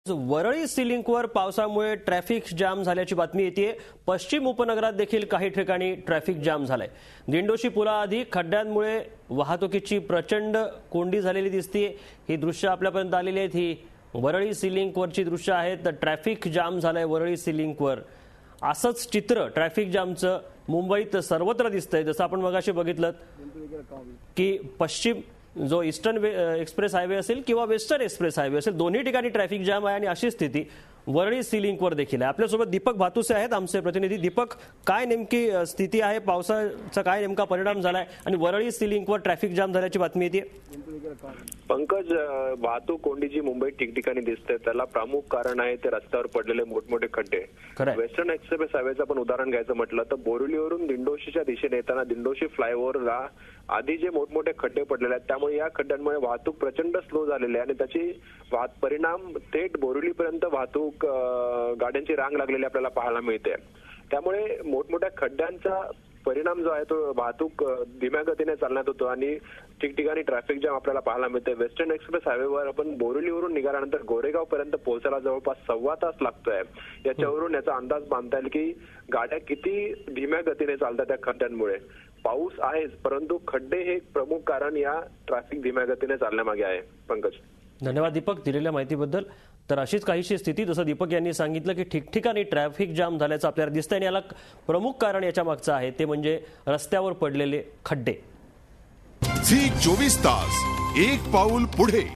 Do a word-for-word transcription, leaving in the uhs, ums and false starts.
Worli sea लिंकवर पावसामुळे traffic jam झाल्याची बातमी येते। पश्चिम उपनगरात देखील काही ठिकाणी ट्रॅफिक जाम झालाय। दिंडोशी पुलाआधी खड्ड्यांमुळे वाहतुकीची प्रचंड कोंडी झालेली दिसते। ही दृश्य आपल्यापर्यंत आलेली आहेत। ही वरळी सी लिंकवरची दृश्य आहेत। ट्रॅफिक जाम झालंय वरळी सी लिंकवर। असंच चित्र ट्रॅफिक जामचं मुंबईत सर्वत्र दिसतंय। जसं आपण मगाशी बघितलं की पश्चिम जो ईस्टर्न एक्सप्रेस हायवे असेल किंवा वेस्टर्न एक्सप्रेस हायवे असेल, दोन्ही ठिकाणी ट्रॅफिक जाम आहे आणि अशी स्थिती वरळी सी लिंकवर देखील आहे। आपल्यासोबत दीपक भातुसे आहेत, आमचे प्रतिनिधी। दीपक, काय नेमकी स्थिती आहे? पावसाचा काय नेमका परिणाम झालाय आणि वरळी सी लिंकवर ट्रॅफिक जाम झाल्याची बातमी येते? पंकज, वाहतूक कोंडी जी मुंबईत ठिकठिकाणी दिसते त्याला प्रमुख कारण आहे ते रस्त्यावर पडलेले मोठमोठे खड्डे। वेस्टर्न एक्सप्रेस हायवेचं पण उदाहरण घ्यायचं म्हटलं तर बोरिवलीवरून दिंडोशीच्या दिशेने येताना दिंडोशी फ्लायओव्हरला आधी जे मोठमोठे खड्डे पडलेले आहेत त्यामुळे या खड्ड्यांमुळे वाहतूक प्रचंड स्लो झालेली आहे आणि त्याची परिणाम थेट बोरिवलीपर्यंत वाहतूक गाड्यांची रांग लागलेली आपल्याला पाहायला मिळते। त्यामुळे मोठमोठ्या खड्ड्यांचा परिणाम जो आहे तो वाहतूक धीम्या गतीने चालण्यात होतो आणि ठिकठिकाणी ट्रॅफिक जाम आपल्याला पाहायला मिळते। वेस्टर्न एक्सप्रेस हायवेवर आपण बोरिवलीवरून निघाल्यानंतर गोरेगाव पर्यंत पोहोचायला जवळपास सव्वा तास लागतोय। याच्यावरून याचा अंदाज बांधता येईल की गाड्या किती धीम्या गतीने चालतात त्या खड्ड्यांमुळे। पाऊस आहेच, परंतु खड्डे हे एक प्रमुख कारण या ट्रॅफिक धीम्या गतीने चालण्यामागे आहे। पंकज, धन्यवाद दीपक दिलेल्या माहितीबद्दल। तर अशीच काहीशी स्थिती जसं दीपक यांनी सांगितलं की ठिकठिकाणी ट्रॅफिक जाम झाल्याचं आपल्याला दिसतंय आणि याला प्रमुख कारण याच्या मागचं आहे ते म्हणजे रस्त्यावर पडलेले खड्डे। झी चोवीस तास एक पाऊल पुढे।